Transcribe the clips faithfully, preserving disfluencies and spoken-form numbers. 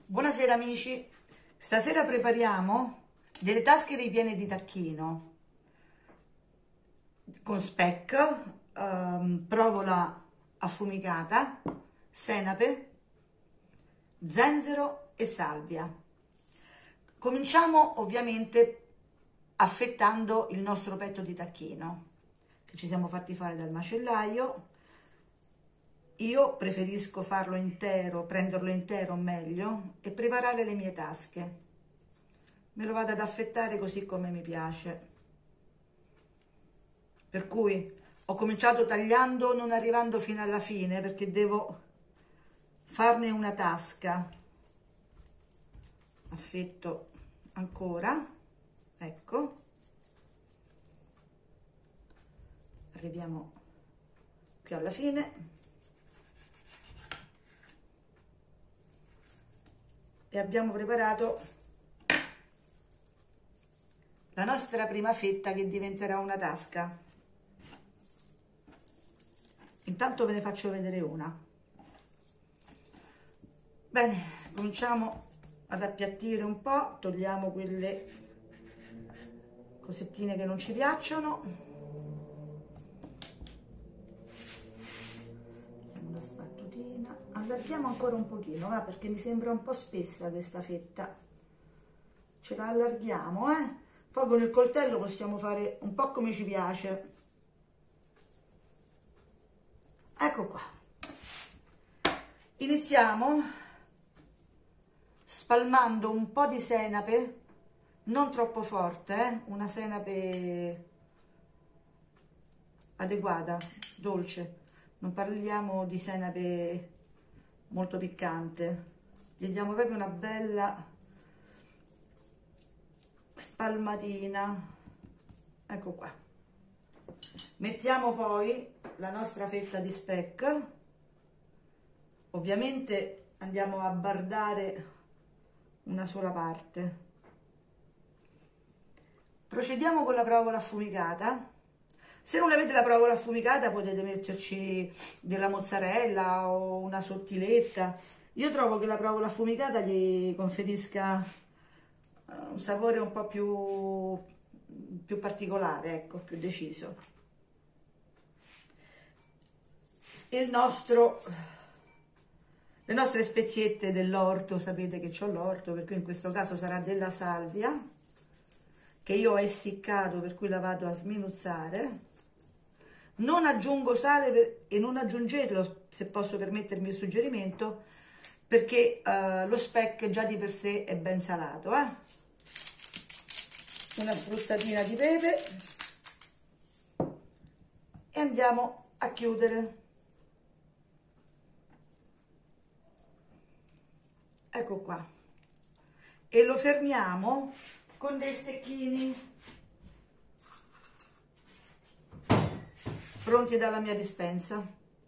Buonasera amici, stasera prepariamo delle tasche ripiene di tacchino con speck, ehm, provola affumicata, senape, zenzero e salvia. Cominciamo ovviamente affettando il nostro petto di tacchino che ci siamo fatti fare dal macellaio. Io preferisco farlo intero, prenderlo intero meglio, e preparare le mie tasche. Me lo vado ad affettare così come mi piace. Per cui ho cominciato tagliando non arrivando fino alla fine perché devo farne una tasca. Affetto ancora, ecco. Arriviamo qui alla fine. E abbiamo preparato la nostra prima fetta che diventerà una tasca. Intanto ve ne faccio vedere una. Bene, cominciamo ad appiattire un po', togliamo quelle cosettine che non ci piacciono. Una spattutina. Allarghiamo ancora un pochino, va, perché mi sembra un po' spessa questa fetta. Ce la allarghiamo, eh? Poi con il coltello possiamo fare un po' come ci piace. Ecco qua. Iniziamo spalmando un po' di senape, non troppo forte, eh? Una senape adeguata, dolce. Non parliamo di senape molto piccante, gli diamo proprio una bella spalmatina. Ecco qua. Mettiamo poi la nostra fetta di speck. Ovviamente andiamo a bardare una sola parte. Procediamo con la provola affumicata. Se non avete la provola affumicata potete metterci della mozzarella o una sottiletta. Io trovo che la provola affumicata gli conferisca un sapore un po' più, più particolare, ecco, più deciso. Il nostro, le nostre speziette dell'orto, sapete che c'ho l'orto, per cui in questo caso sarà della salvia, che io ho essiccato, per cui la vado a sminuzzare. Non aggiungo sale per, e non aggiungetelo, se posso permettermi il suggerimento, perché uh, lo speck già di per sé è ben salato. Eh? Una spruzzatina di pepe e andiamo a chiudere. Ecco qua. E lo fermiamo con dei stecchini pronti dalla mia dispensa.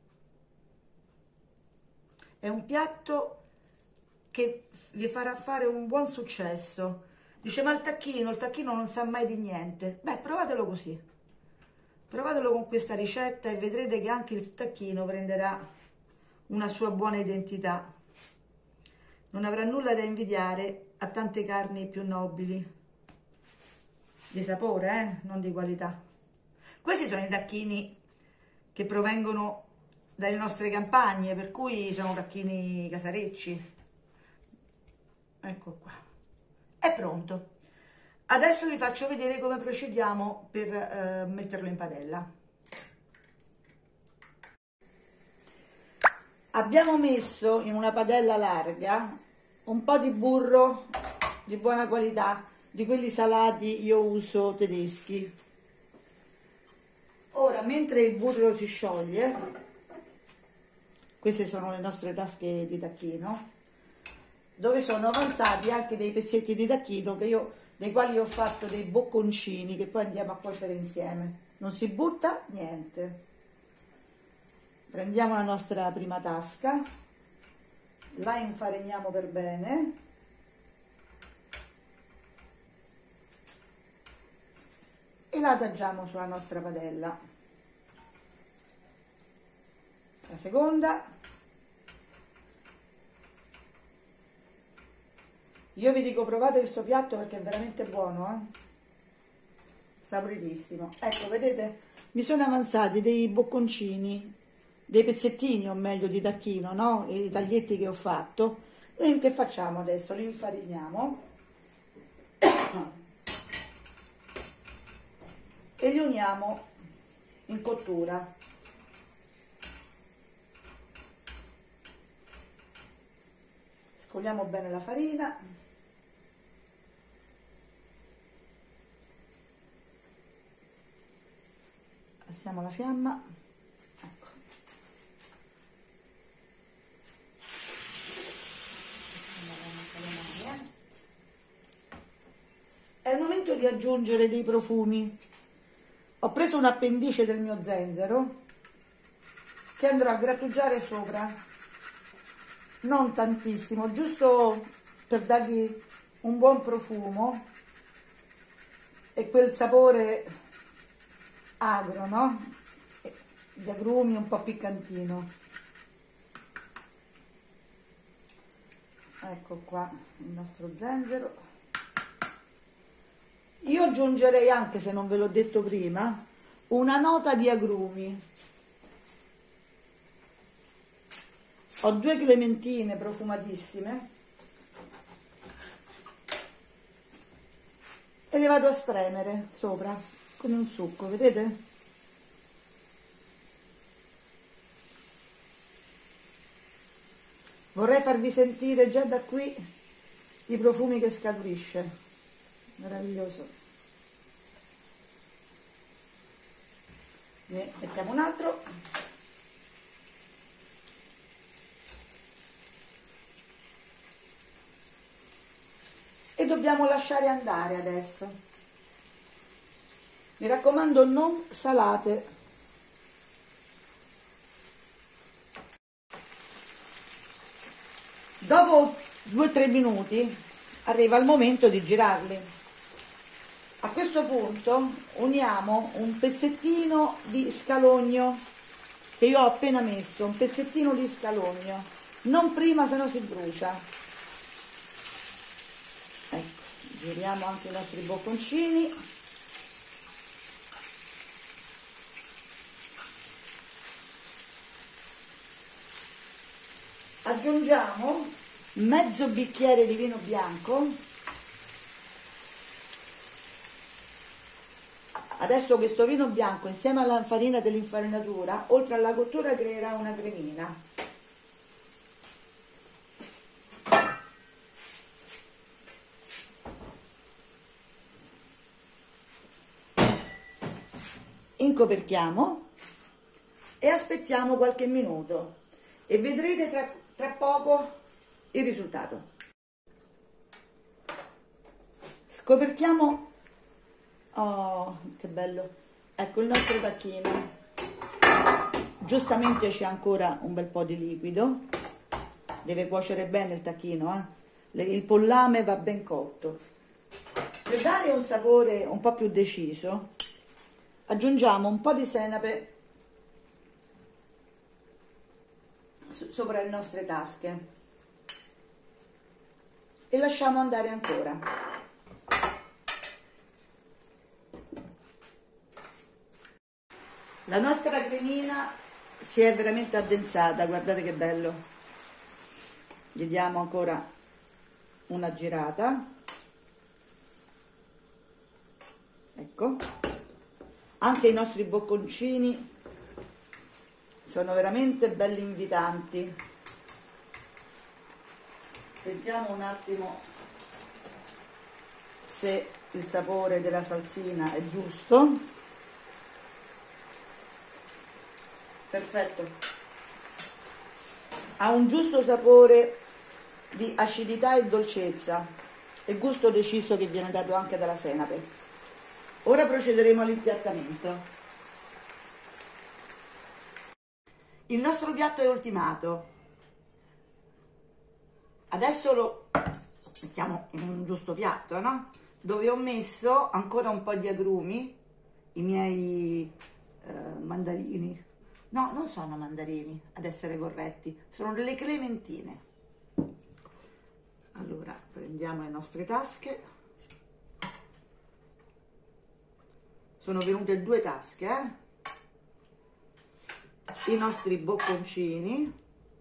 È un piatto che vi farà fare un buon successo. Dice, ma il tacchino, il tacchino non sa mai di niente. Beh, provatelo così. Provatelo con questa ricetta e vedrete che anche il tacchino prenderà una sua buona identità. Non avrà nulla da invidiare a tante carni più nobili. Di sapore, eh? Non di qualità. Questi sono i tacchini che provengono dalle nostre campagne, per cui sono tacchini casarecci. Ecco qua. È pronto. Adesso vi faccio vedere come procediamo per eh, metterlo in padella. Abbiamo messo in una padella larga un po' di burro di buona qualità, di quelli salati, io uso tedeschi. Ora, mentre il burro si scioglie, queste sono le nostre tasche di tacchino, dove sono avanzati anche dei pezzetti di tacchino che io, dei quali ho fatto dei bocconcini che poi andiamo a cuocere insieme. Non si butta niente. Prendiamo la nostra prima tasca, la infariniamo per bene e la adagiamo sulla nostra padella. La seconda, Io vi dico provate questo piatto perché è veramente buono, eh? Saporitissimo. Ecco, vedete? Mi sono avanzati dei bocconcini, dei pezzettini o meglio di tacchino, no? I taglietti che ho fatto. Noi che facciamo adesso? Li infariniamo e li uniamo in cottura. Scoliamo bene la farina. Alziamo la fiamma. Ecco. È il momento di aggiungere dei profumi. Ho preso un appendice del mio zenzero che andrò a grattugiare sopra. Non tantissimo, giusto per dargli un buon profumo e quel sapore agro, no? Di agrumi, un po' piccantino. Ecco qua il nostro zenzero. Io aggiungerei anche, se non ve l'ho detto prima, una nota di agrumi. Ho due clementine profumatissime e le vado a spremere sopra come un succo, vedete? Vorrei farvi sentire già da qui i profumi che scaturisce. Meraviglioso. Ne mettiamo un altro. E dobbiamo lasciare andare adesso. Mi raccomando, non salate. Dopo due o tre minuti arriva il momento di girarli. A questo punto uniamo un pezzettino di scalogno che io ho appena messo, un pezzettino di scalogno, non prima, se no si brucia. Ecco, giriamo anche i nostri bocconcini. Aggiungiamo mezzo bicchiere di vino bianco. Adesso questo vino bianco insieme alla farina dell'infarinatura, oltre alla cottura, creerà una cremina. Incoperchiamo e aspettiamo qualche minuto e vedrete tra, tra poco il risultato. Scoperchiamo, oh che bello, ecco il nostro tacchino. Giustamente c'è ancora un bel po' di liquido, deve cuocere bene il tacchino, eh? Il pollame va ben cotto. Per dare un sapore un po' più deciso aggiungiamo un po' di senape sopra le nostre tasche e lasciamo andare ancora. La nostra cremina si è veramente addensata, guardate che bello. Gli diamo ancora una girata. Ecco. Anche i nostri bocconcini sono veramente belli invitanti. Sentiamo un attimo se il sapore della salsina è giusto. Perfetto. Ha un giusto sapore di acidità e dolcezza e gusto deciso che viene dato anche dalla senape. Ora procederemo all'impiattamento. Il nostro piatto è ultimato. Adesso lo mettiamo in un giusto piatto, no? Dove ho messo ancora un po' di agrumi, i miei eh, mandarini. No, non sono mandarini, ad essere corretti, sono delle clementine. Allora prendiamo le nostre tasche, sono venute due tasche, eh? I nostri bocconcini,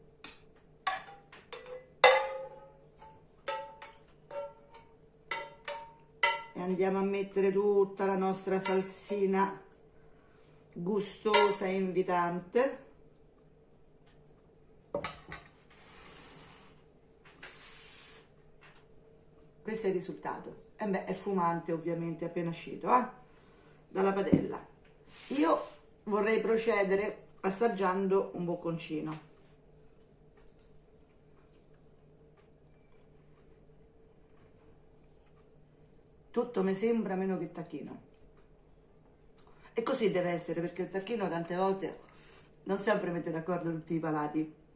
e andiamo a mettere tutta la nostra salsina gustosa e invitante. Questo è il risultato. E beh, è fumante ovviamente, appena uscito eh? dalla padella. Io vorrei procedere assaggiando un bocconcino. Tutto mi sembra meno che il tacchino. E così deve essere, perché il tacchino tante volte non sempre mette d'accordo tutti i palati.